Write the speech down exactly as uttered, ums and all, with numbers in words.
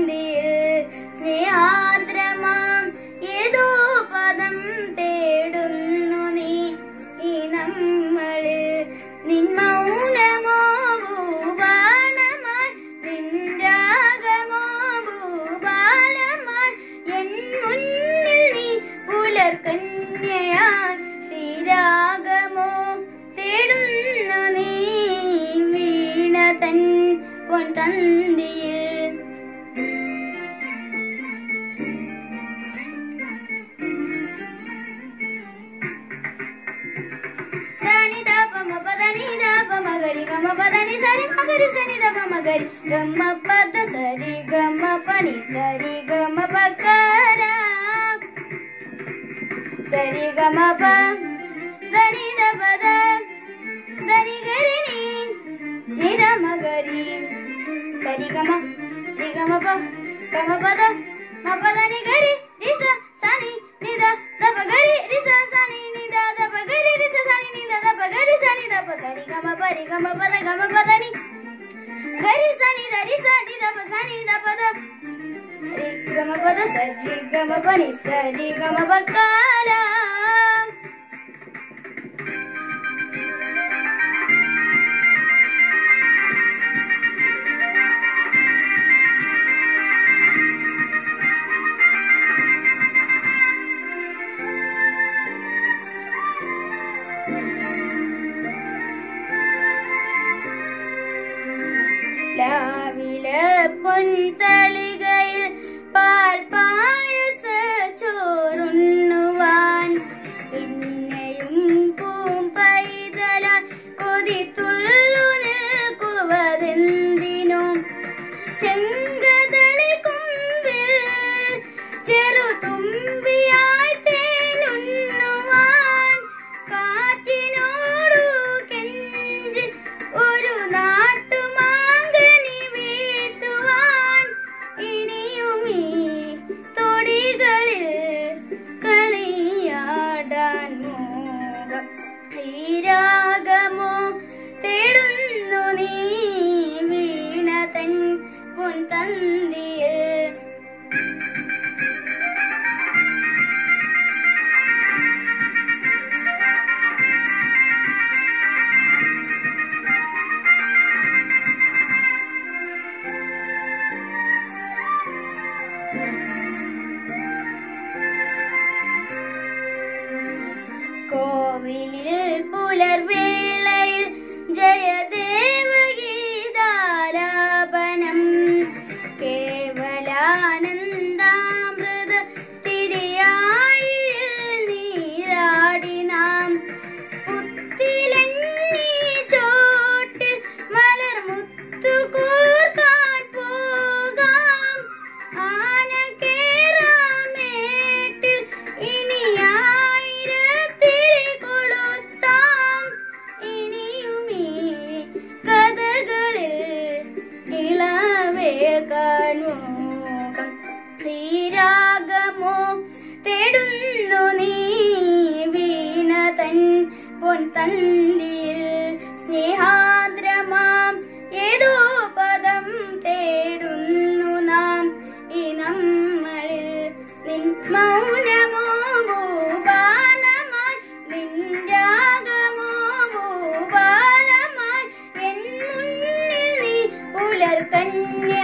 തന്തിയിൽ സ്നേഹാദ്രമാം ഏതോ പദം തേടുന്നു നീ ഈ നമ്മളിൽ നിൻ മൗനമോ ഭൂപാലമായി നിൻ രാഗമോ ഭൂപാലമായി എൻ മുന്നിൽ നീ പുലർകന്യയായി ശ്രീരാഗമോ തേടുന്നു നീ വീണ തൻ പൊൻതന്തിയിൽ మగరి గమ పదని సరి మగరి సని దప మగరి గమ పద సరి గమ పని సరి గమ పకర సరి గమ ప దని దప ద దని గరి ని ని ద మగరి సరి గమ రి గమ ప గమ పద మ పదని గరి రి స సని ని ద దప గరి రి స సని ని ద దప గరి రి స సని ని ద దప గరి సని దప సరి గమ పరి గమ పద గమ పదని గరి సని ద రి స ని దప సని దప ద రి గమ పద సరి గమ పని సరి గమ పకాల രാവിലെ പൊൻതളികയിൽ പാൽ പായസ ചോറുണ്ണുവാൻ പിന്നെയും പൂം പൈതല കൊതിത്തുള്ളു നിൽക്കുവതെന്തിനും ചെങ്കതളി കൊമ്പിൽ ചെറുതുമ്പിയായി തേനുണ്ണുവാൻ കാറ്റിനോടു കെഞ്ചി ഒരു നാട്ടുമാ ശ്രീരാഗമോ തേടുന്നു നീ വീണ തൻ പൊൻതന്തിയിൽ കോവിലിൽ പുലർവേളയിൽ ജയദേവഗീതാലാപനം കേവലാനന്ദാമൃത തിരിയായി നീരാടി നാം പുത്തിലങ്ങി ചോട്ടിൽ മലർമുത്തു കോർക്കാൻ പോകാം ആന കേറാമേട്ടിൽ ഇനിയാ ശ്രീരാഗമോ തേടുന്നു നീ വീണ തൻ പൊൻതന്തിയിൽ സ്നേഹാദ്രമാം ഏതോ പദം തേടുന്നു നാം ഈ നമ്മളിൽ നിൻ മൗനമോ ഭൂപാലമായി നിൻ രാഗമോ ഭൂപാലമായി എൻ മുന്നിൽ നീ പുലർകന്യ